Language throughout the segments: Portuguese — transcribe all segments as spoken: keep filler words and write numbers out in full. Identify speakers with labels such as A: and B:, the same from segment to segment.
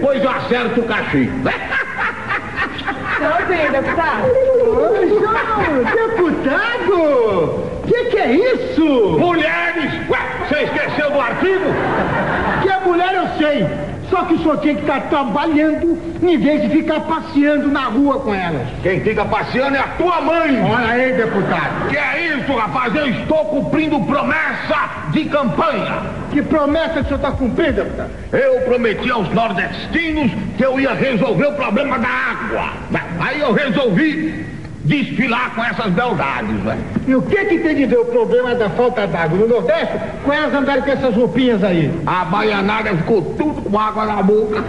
A: depois eu acerto o cachimbo.
B: Tchauzinho, deputado.
C: Ô, João, deputado! Que que é isso?
A: Mulheres! Ué, você esqueceu do artigo?
C: Que a mulher eu sei. Só que o senhor tinha que estar trabalhando em vez de ficar passeando na rua com elas.
A: Quem fica passeando é a tua mãe.
C: Olha aí, deputado.
A: Que é isso, rapaz? Eu estou cumprindo promessa de campanha.
C: Que promessa que o senhor está cumprindo, deputado?
A: Eu prometi aos nordestinos que eu ia resolver o problema da água. Aí eu resolvi desfilar com essas beldades, velho.
C: E o que que tem de ver o problema da falta d'água no Nordeste com elas andarem com essas roupinhas aí?
A: A baianada ficou tudo com água na boca.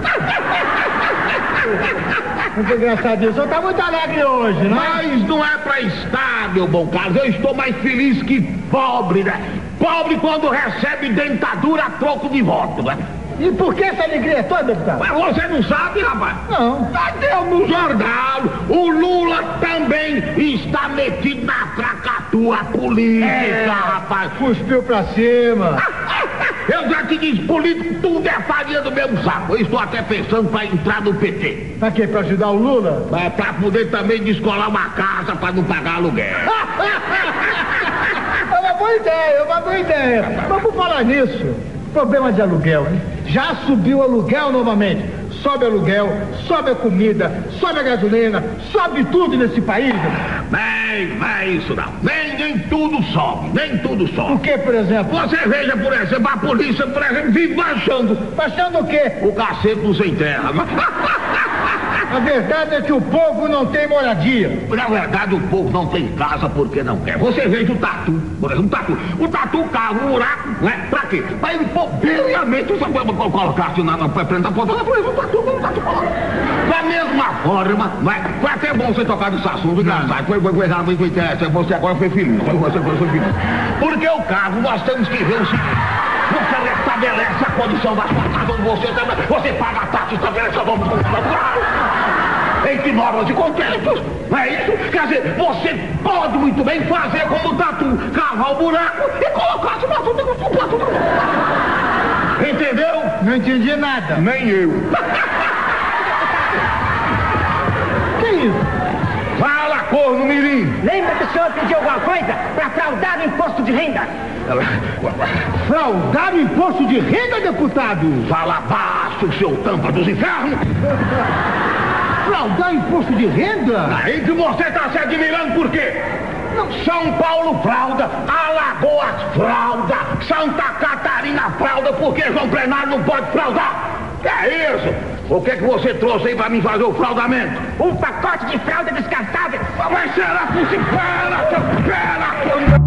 C: Muito engraçadinho. O senhor tá muito alegre hoje, né?
A: Mas não é pra estar, meu bom Carlos. Eu estou mais feliz que pobre, né? Pobre quando recebe dentadura a troco de voto, né?
C: E por que essa alegria toda, deputado?
A: Mas você não sabe, rapaz?
C: Não.
A: Deu no jornal. O Lula também está metido na fracatua política,
C: É,
A: rapaz.
C: Cuspiu pra cima.
A: Eu já te disse, político, tudo é farinha do mesmo saco. Eu estou até pensando para entrar no P T.
C: Pra quê? Pra ajudar o Lula?
A: É para poder também descolar uma casa para não pagar aluguel.
C: É uma boa ideia, é uma boa ideia. Mas por falar nisso, problema de aluguel, hein? Já subiu o aluguel novamente. Sobe aluguel, sobe a comida, sobe a gasolina, sobe tudo nesse país.
A: Bem, não é isso não. Nem, nem tudo sobe, nem tudo sobe.
C: O que, por exemplo?
A: Você veja, por exemplo, a polícia, por exemplo, vive baixando.
C: Baixando o quê?
A: O cacete não sem terra.
C: A verdade é que o povo não tem moradia.
A: Na verdade, o povo não tem casa porque não quer. Você veja o tatu, por exemplo, o tatu. O tatu cava um buraco, né? Pra quê? Pra ele pôr brilhamente, você colocar-se na frente da porta, por exemplo, o tatu, o tatu. Da mesma forma, né? Foi até bom você tocar nesse assunto, engraçado. Foi, foi, foi, foi, foi interessante. Você agora foi feliz. Foi, você foi, foi feliz. Porque o carro, nós temos que ver o seguinte. Você restabelece a condição da sua casa onde você também. Você paga a taxa e estabelece a nova entre normas e contextos, não é isso? Quer dizer, você pode muito bem fazer como o tatu, cavar o buraco e colocar-se na tudo, tudo, tudo. Entendeu?
C: Não entendi nada.
A: Nem eu.
C: Que isso?
A: Fala, corno mirim.
B: Lembra que o senhor pediu alguma coisa para fraudar o imposto de renda?
C: Fraudar o imposto de renda, deputado?
A: Fala baixo, seu tampa dos infernos.
C: Fraudar imposto de renda?
A: Aí que você está se admirando por quê? São Paulo frauda, Alagoas frauda, Santa Catarina frauda, porque João Plenário não pode fraudar. É isso? O que é que você trouxe aí para mim fazer o fraudamento?
B: Um pacote de fralda descartável.
A: Mas será que se pera, pera,